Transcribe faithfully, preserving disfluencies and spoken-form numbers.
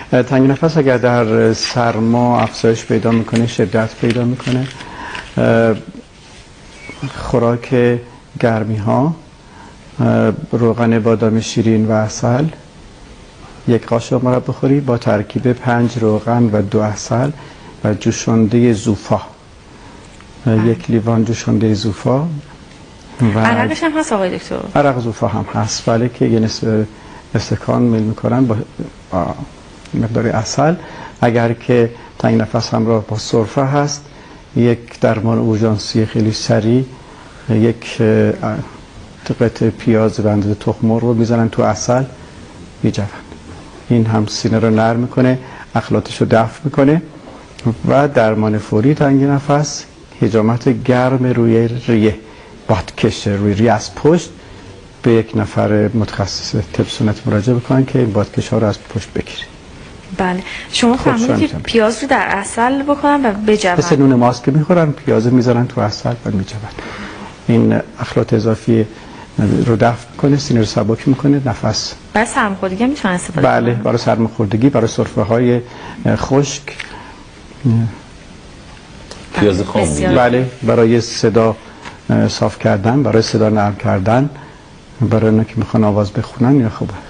تنگ نفس اگر در سرما افزایش پیدا میکنه، شدت پیدا میکنه، خوراک گرمی ها، روغن بادام شیرین و عسل یک قاشق مرا بخوری با ترکیب پنج روغن و دو عسل و جوشانده زوفا، یک لیوان جوشانده زوفا. و عرقش هم هست آقای دکتر؟ عرق زوفا هم هست، بله، که یه نصف استکان میل میکنن با مقدار عسل. اگر که تنگ نفس همراه با سرفه هست، یک درمان اورژانسی خیلی سریع، یک قطعه پیاز و اندازه تخم مرغ رو میزنن تو عسل میجوند. این هم سینه رو نرم میکنه، اخلاطش رو دفع میکنه. و درمان فوری تنگ نفس، حجامت گرم روی ریه، بادکش روی ریه از پشت، به یک نفر متخصص طب سنتی مراجعه بکنن که این بادکش ها رو از پشت بگیره. بله. شما فرمودید که پیاز رو در عسل بکنن و بجوند. مثل نون ماست که میخورن، پیاز میذارن تو عسل و میجوند. این اخلاط اضافی رو دفع کنه، سینه رو سبک میکنه، نفس. برای سرماخوردگی میتونه استفاده کنه؟ بله، برای سرماخوردگی، برای سرفه های خشک، پیاز خام. بله، برای صدا صاف کردن، برای صدا نرم کردن، برای اونها که میخوان آواز بخونن یا خوبه.